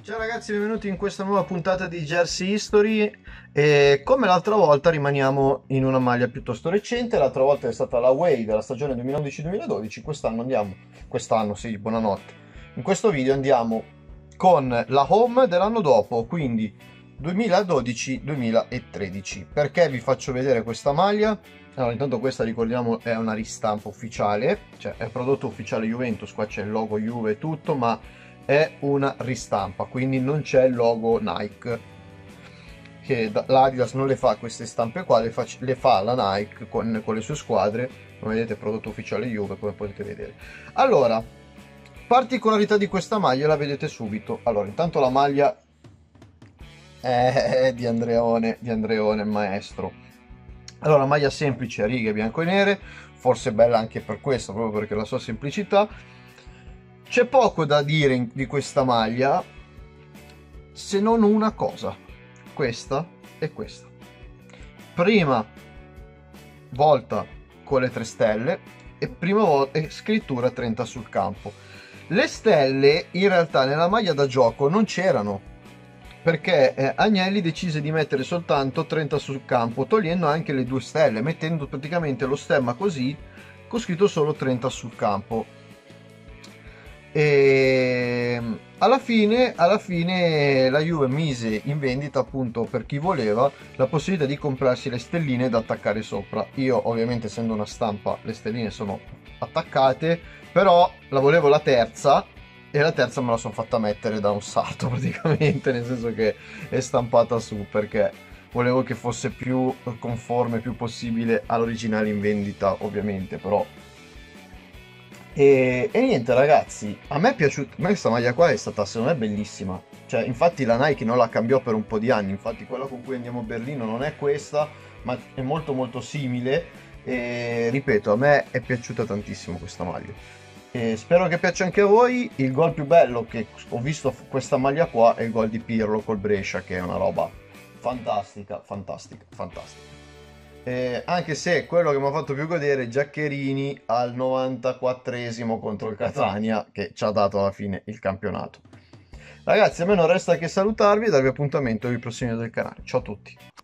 Ciao ragazzi, benvenuti in questa nuova puntata di Jersey History e come l'altra volta rimaniamo in una maglia piuttosto recente. L'altra volta è stata la Away della stagione 2011-2012, quest'anno sì, buonanotte. In questo video andiamo con la Home dell'anno dopo, quindi 2012-2013. Perché vi faccio vedere questa maglia? Allora, intanto questa, ricordiamo, è una ristampa ufficiale, cioè è prodotto ufficiale Juventus, qua c'è il logo Juve e tutto, ma è una ristampa, quindi non c'è il logo Nike, che l'Adidas non le fa queste stampe qua, le fa la Nike con le sue squadre. Come vedete, prodotto ufficiale Juve, come potete vedere. Allora, particolarità di questa maglia la vedete subito. Allora, intanto la maglia è di Andreone maestro. Allora, maglia semplice a righe bianco e nere, forse bella anche per questo, proprio perché la sua semplicità. C'è poco da dire di questa maglia, se non una cosa, questa e questa. Prima volta con le 3 stelle e prima volta scrittura 30 sul campo. Le stelle in realtà nella maglia da gioco non c'erano, perché Agnelli decise di mettere soltanto 30 sul campo, togliendo anche le 2 stelle, mettendo praticamente lo stemma così, con scritto solo 30 sul campo. E alla fine la Juve mise in vendita, appunto, per chi voleva, la possibilità di comprarsi le stelline da attaccare sopra. Io ovviamente, essendo una stampa, le stelline sono attaccate, però la volevo la terza e la terza me la sono fatta mettere da un salto praticamente, nel senso che è stampata su, perché volevo che fosse più conforme più possibile all'originale in vendita, ovviamente. Però e niente ragazzi, a me è piaciuta, questa maglia qua è stata secondo me bellissima, cioè infatti la Nike non la cambiò per un po' di anni, infatti quella con cui andiamo a Berlino non è questa, ma è molto molto simile e ripeto, a me è piaciuta tantissimo questa maglia e spero che piaccia anche a voi. Il gol più bello che ho visto questa maglia qua è il gol di Pirlo col Brescia, che è una roba fantastica, fantastica, fantastica. Anche se quello che mi ha fatto più godere è Giaccherini al 94esimo contro il Catania, che ci ha dato alla fine il campionato. Ragazzi, a me non resta che salutarvi e darvi appuntamento ai prossimi video del canale. Ciao a tutti.